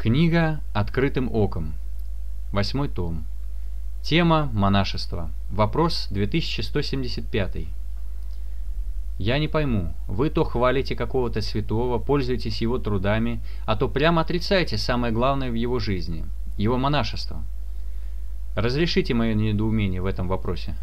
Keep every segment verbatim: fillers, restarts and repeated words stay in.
Книга «Открытым оком». Восьмой том. Тема «Монашество». Вопрос две тысячи сто семьдесят пять. Я не пойму, вы то хвалите какого-то святого, пользуетесь его трудами, а то прямо отрицаете самое главное в его жизни – его монашество. Разрешите мое недоумение в этом вопросе.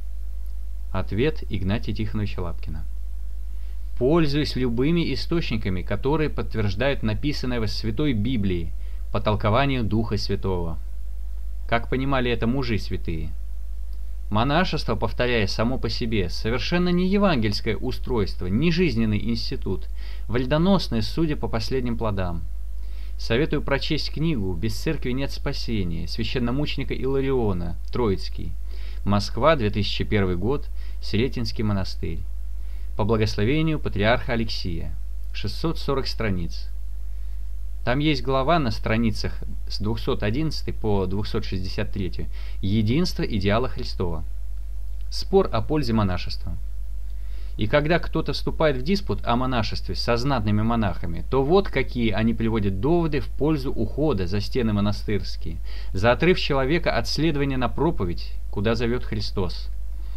Ответ Игнатия Тихоновича Лапкина. Пользуясь любыми источниками, которые подтверждают написанное в Святой Библии по толкованию Духа Святого. Как понимали это мужи святые? Монашество, повторяя само по себе, совершенно не евангельское устройство, не жизненный институт, вредоносное, судя по последним плодам. Советую прочесть книгу «Без церкви нет спасения» священномученика Илариона, Троицкий. Москва, две тысячи первый год, Сретенский монастырь. По благословению патриарха Алексия. шестьсот сорок страниц. Там есть глава на страницах с двухсот одиннадцатой по двухсот шестьдесят третью «Единство идеала Христова». Спор о пользе монашества. И когда кто-то вступает в диспут о монашестве со знатными монахами, то вот какие они приводят доводы в пользу ухода за стены монастырские, за отрыв человека от следования на проповедь, куда зовет Христос.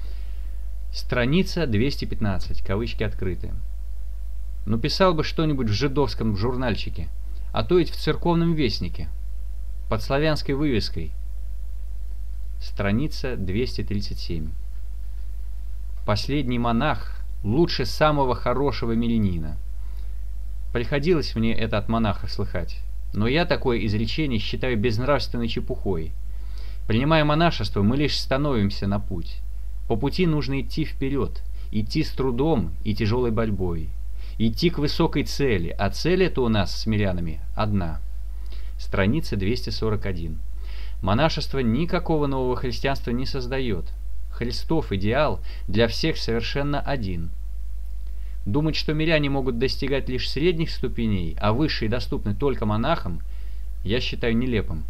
Страница двести пятнадцать, кавычки открыты. Ну писал бы что-нибудь в жидовском журнальчике, а то ведь в церковном вестнике, под славянской вывеской. Страница двести тридцать семь. Последний монах лучше самого хорошего мирянина. Приходилось мне это от монахов слыхать, но я такое изречение считаю безнравственной чепухой. Принимая монашество, мы лишь становимся на путь. По пути нужно идти вперед, идти с трудом и тяжелой борьбой, идти к высокой цели, а цель эта у нас с мирянами одна. Страница двести сорок один. Монашество никакого нового христианства не создает. Христов идеал для всех совершенно один. Думать, что миряне могут достигать лишь средних ступеней, а высшие доступны только монахам, я считаю нелепым.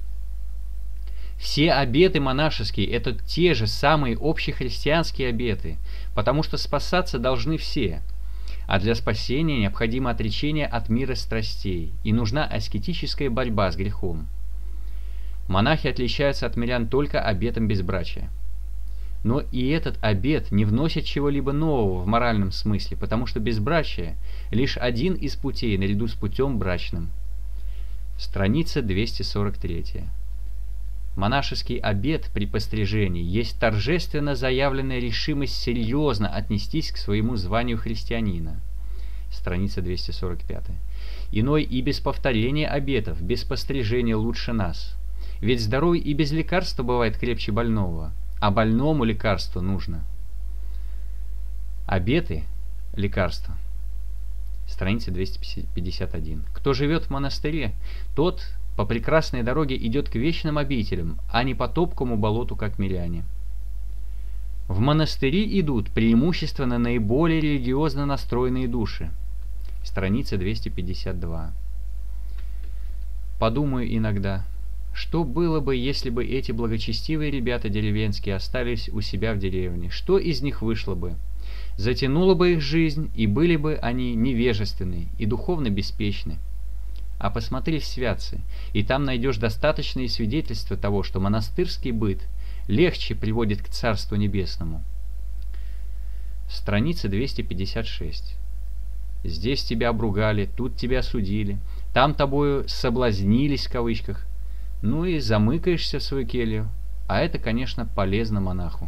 Все обеты монашеские – это те же самые общехристианские обеты, потому что спасаться должны все, а для спасения необходимо отречение от мира страстей, и нужна аскетическая борьба с грехом. Монахи отличаются от мирян только обетом безбрачия. Но и этот обет не вносит чего-либо нового в моральном смысле, потому что безбрачие – лишь один из путей наряду с путем брачным. Страница двести сорок три. Монашеский обет при пострижении есть торжественно заявленная решимость серьезно отнестись к своему званию христианина. Страница двести сорок пять. Иной и без повторения обетов, без пострижения лучше нас. Ведь здоровый и без лекарства бывает крепче больного, а больному лекарство нужно. Обеты – лекарства. Страница двести пятьдесят один. Кто живет в монастыре, тот по прекрасной дороге идет к вечным обителям, а не по топкому болоту, как миряне. В монастыри идут преимущественно наиболее религиозно настроенные души. Страница двести пятьдесят два. Подумаю иногда, что было бы, если бы эти благочестивые ребята деревенские остались у себя в деревне? Что из них вышло бы? Затянула бы их жизнь, и были бы они невежественны и духовно беспечны. А посмотри в святцы, и там найдешь достаточные свидетельства того, что монастырский быт легче приводит к Царству Небесному. Страница двести пятьдесят шесть. Здесь тебя обругали, тут тебя судили, там тобою «соблазнились» в кавычках, ну и замыкаешься в свою келью, а это, конечно, полезно монаху.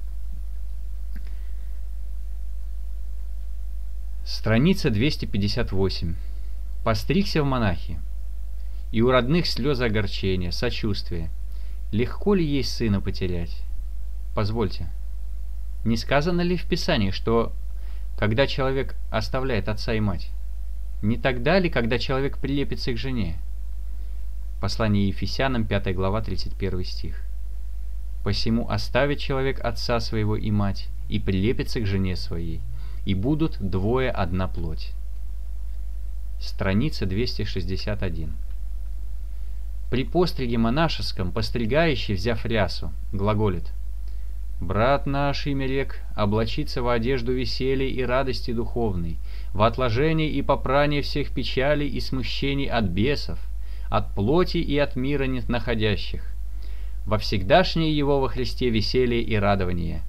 Страница двести пятьдесят восемь. Постригся в монахи, и у родных слезы огорчения, сочувствия. Легко ли ей сына потерять? Позвольте, не сказано ли в Писании, что когда человек оставляет отца и мать, не тогда ли, когда человек прилепится к жене? Послание Ефесянам, пятая глава, тридцать первый стих. «Посему оставит человек отца своего и мать, и прилепится к жене своей, и будут двое одна плоть». Страница двести шестьдесят один. При постриге монашеском постригающий, взяв рясу, глаголит: «Брат наш, имя рек, облачится в одежду веселья и радости духовной, в отложении и попрание всех печалей и смущений от бесов, от плоти и от мира не находящих, во всегдашнее его во Христе веселье и радование.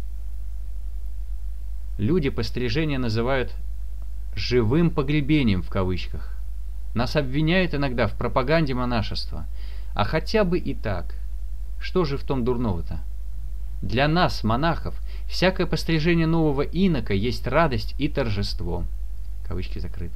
Люди пострижение называют «живым погребением» в кавычках. Нас обвиняют иногда в пропаганде монашества. А хотя бы и так. Что же в том дурного-то? Для нас, монахов, всякое пострижение нового инока есть радость и торжество. Кавычки закрыты.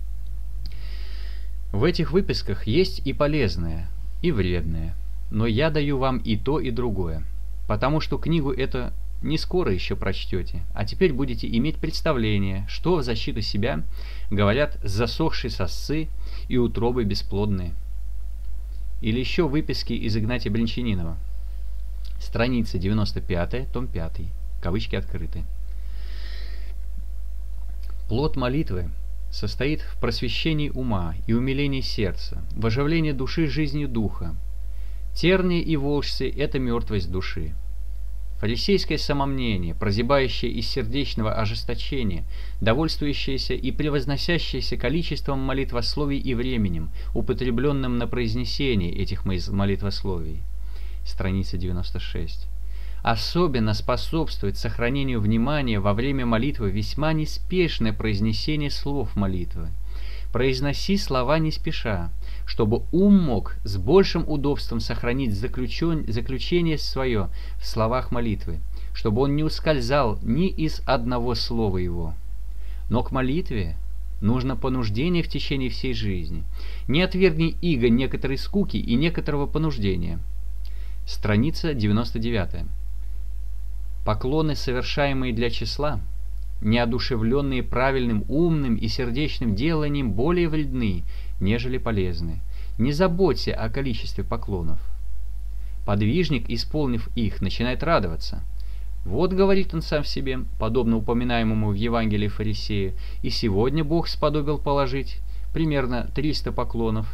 В этих выписках есть и полезное, и вредное. Но я даю вам и то, и другое. Потому что книгу эту не скоро еще прочтете, а теперь будете иметь представление, что в защиту себя говорят засохшие сосцы и утробы бесплодные. Или еще выписки из Игнатия Брянчанинова. Страница девяносто пятая, том пятый. Кавычки открыты. Плод молитвы состоит в просвещении ума и умилении сердца, в оживлении души жизнью духа. Терния и волжцы – это мертвость души. Фарисейское самомнение, прозябающее из сердечного ожесточения, довольствующееся и превозносящееся количеством молитвословий и временем, употребленным на произнесение этих молитвословий. Страница девяносто шесть. Особенно способствует сохранению внимания во время молитвы весьма неспешное произнесение слов молитвы. Произноси слова не спеша, чтобы ум мог с большим удобством сохранить заключен... заключение свое в словах молитвы, чтобы он не ускользал ни из одного слова его. Но к молитве нужно понуждение в течение всей жизни. Не отвергни иго некоторой скуки и некоторого понуждения. Страница девяносто девятая. Поклоны, совершаемые для числа, неодушевленные правильным, умным и сердечным деланием, более вредны, нежели полезны. Не заботься о количестве поклонов. Подвижник, исполнив их, начинает радоваться. Вот, говорит он сам в себе, подобно упоминаемому в Евангелии фарисею, и сегодня Бог сподобил положить примерно триста поклонов.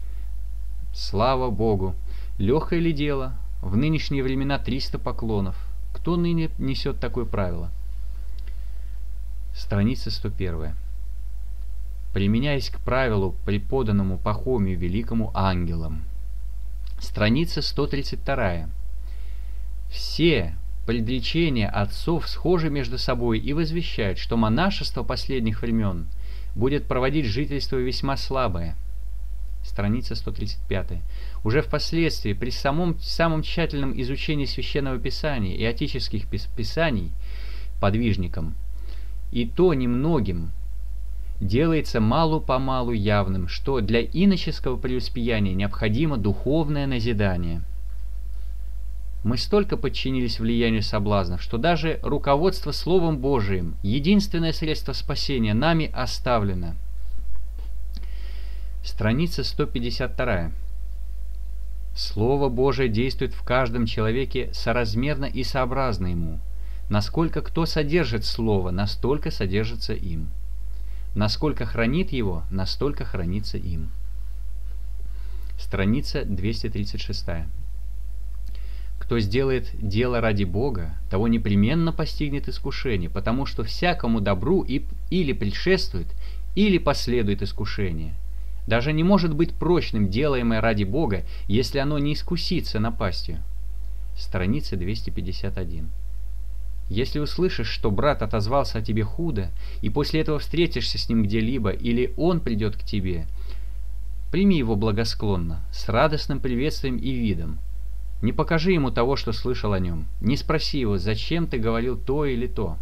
Слава Богу! Легкое ли дело? В нынешние времена триста поклонов. Кто ныне несет такое правило? Страница сто первая. Применяясь к правилу, преподанному Пахомию великому ангелам. Страница сто тридцать вторая. Все предречения отцов схожи между собой и возвещают, что монашество последних времен будет проводить жительство весьма слабое. Страница сто тридцать пятая. Уже впоследствии, при самом, самом тщательном изучении Священного Писания и отеческих писаний подвижникам, и то немногим, делается малу-помалу явным, что для иноческого преуспеяния необходимо духовное назидание. Мы столько подчинились влиянию соблазнов, что даже руководство Словом Божиим, единственное средство спасения, нами оставлено. Страница сто пятьдесят вторая. Слово Божие действует в каждом человеке соразмерно и сообразно ему. Насколько кто содержит Слово, настолько содержится им. Насколько хранит его, настолько хранится им. Страница двести тридцать шестая. Кто сделает дело ради Бога, того непременно постигнет искушение, потому что всякому добру и, или предшествует, или последует искушение. Даже не может быть прочным делаемое ради Бога, если оно не искусится напастью. Страница двести пятьдесят один. Если услышишь, что брат отозвался о тебе худо, и после этого встретишься с ним где-либо, или он придет к тебе, прими его благосклонно, с радостным приветствием и видом. Не покажи ему того, что слышал о нем. Не спроси его, зачем ты говорил то или то.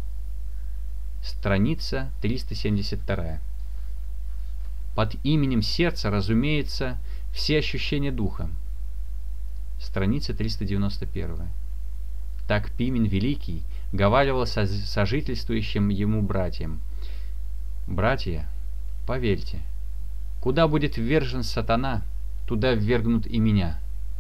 Страница триста семьдесят вторая. Под именем сердца, разумеется, все ощущения духа. Страница триста девяносто первая. Так Пимен Великий говаривал сожительствующим ему братьям: «Братья, поверьте, куда будет ввержен сатана, туда ввергнут и меня».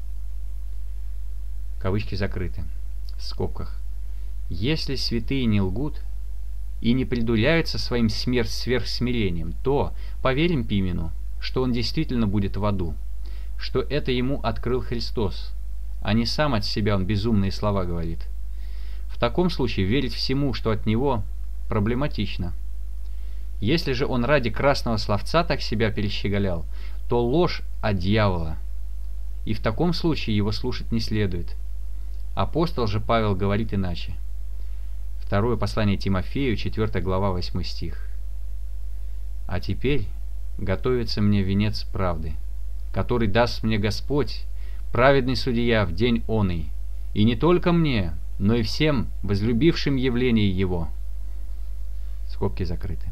Кавычки закрыты. В скобках. Если святые не лгут и не придуряются своим смерть сверхсмирением, то поверим Пимену, что он действительно будет в аду, что это ему открыл Христос, а не сам от себя он безумные слова говорит. В таком случае верить всему, что от него, проблематично. Если же он ради красного словца так себя перещеголял, то ложь от дьявола, и в таком случае его слушать не следует. Апостол же Павел говорит иначе. Второе послание Тимофею, четвёртая глава, восьмой стих. «А теперь готовится мне венец правды, который даст мне Господь, праведный судья, в день оный, и не только мне, но и всем возлюбившим явление Его». Скобки закрыты.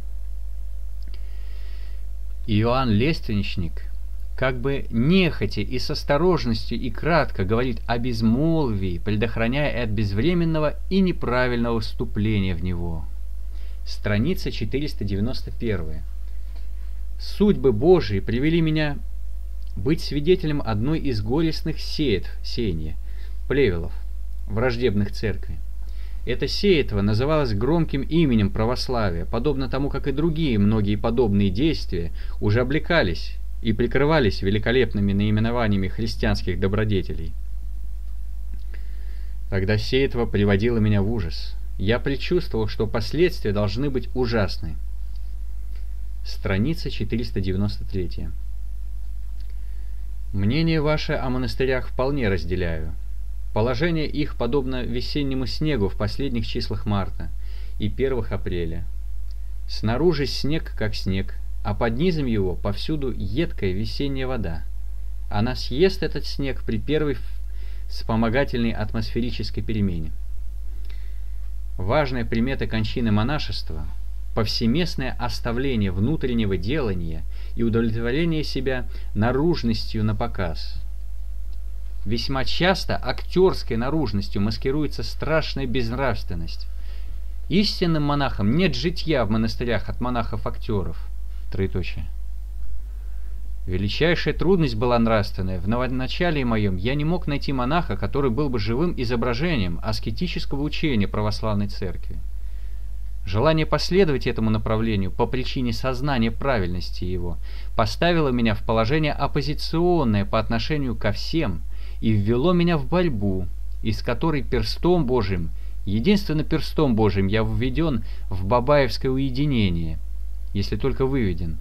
Иоанн Лественечник как бы нехотя и с осторожностью и кратко говорит о безмолвии, предохраняя от безвременного и неправильного вступления в него. Страница четыреста девяносто первая. «Судьбы Божии привели меня быть свидетелем одной из горестных сеятв, сеяния, плевелов, враждебных церкви. Это сеятво называлось громким именем православия, подобно тому, как и другие многие подобные действия уже облекались и прикрывались великолепными наименованиями христианских добродетелей. Тогда сеятво приводило меня в ужас. Я предчувствовал, что последствия должны быть ужасны». Страница четыреста девяносто третья. «Мнение ваше о монастырях вполне разделяю. Положение их подобно весеннему снегу в последних числах марта и первых апреля. Снаружи снег как снег, а под низом его повсюду едкая весенняя вода. Она съест этот снег при первой вспомогательной атмосферической перемене. Важная примета кончины монашества – повсеместное оставление внутреннего делания и удовлетворение себя наружностью на показ. Весьма часто актерской наружностью маскируется страшная безнравственность. Истинным монахам нет житья в монастырях от монахов-актеров. Троеточие. Величайшая трудность была нравственная. В новоначале моем я не мог найти монаха, который был бы живым изображением аскетического учения православной церкви. Желание последовать этому направлению по причине сознания правильности его поставило меня в положение оппозиционное по отношению ко всем и ввело меня в борьбу, из которой перстом Божиим, единственно перстом Божиим, я введен в бабаевское уединение, если только выведен.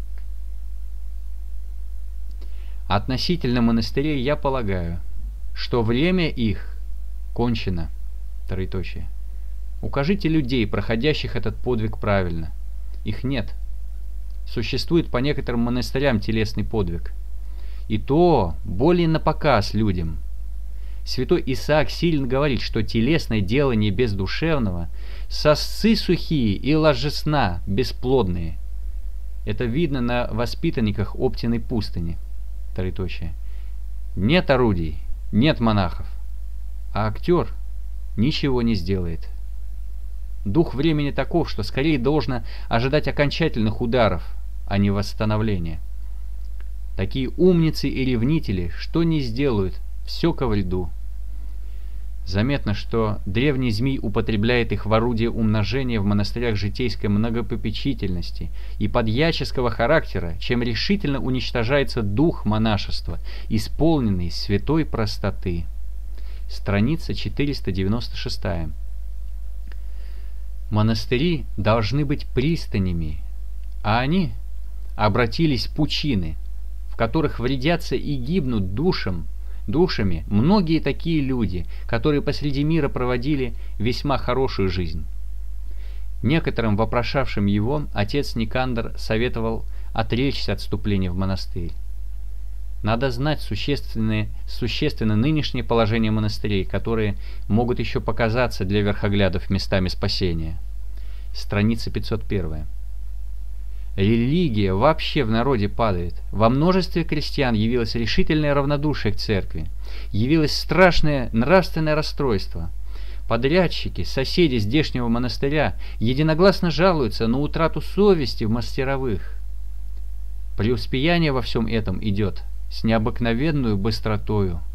Относительно монастырей я полагаю, что время их кончено. Троеточие. Укажите людей, проходящих этот подвиг правильно. Их нет. Существует по некоторым монастырям телесный подвиг. И то более напоказ людям. Святой Исаак сильно говорит, что телесное делание без душевного сосцы сухие и ложесна бесплодные. Это видно на воспитанниках Оптиной пустыни. Троеточие. Нет орудий, нет монахов, а актер ничего не сделает. Дух времени таков, что скорее должно ожидать окончательных ударов, а не восстановления. Такие умницы и ревнители, что не сделают, все ко вреду. Заметно, что древний змей употребляет их в орудие умножения в монастырях житейской многопопечительности и подьяческого характера, чем решительно уничтожается дух монашества, исполненный святой простоты. Страница четыреста девяносто шестая. Монастыри должны быть пристанями, а они обратились пучины, в которых вредятся и гибнут душам, душами многие такие люди, которые посреди мира проводили весьма хорошую жизнь. Некоторым вопрошавшим его отец Никандр советовал отречься от вступления в монастырь. Надо знать существенное, существенно нынешнее положение монастырей, которые могут еще показаться для верхоглядов местами спасения. Страница пятьсот первая. Религия вообще в народе падает. Во множестве крестьян явилось решительное равнодушие к церкви. Явилось страшное нравственное расстройство. Подрядчики, соседи здешнего монастыря единогласно жалуются на утрату совести в мастеровых. Преуспеяние во всем этом идет с необыкновенную быстротою.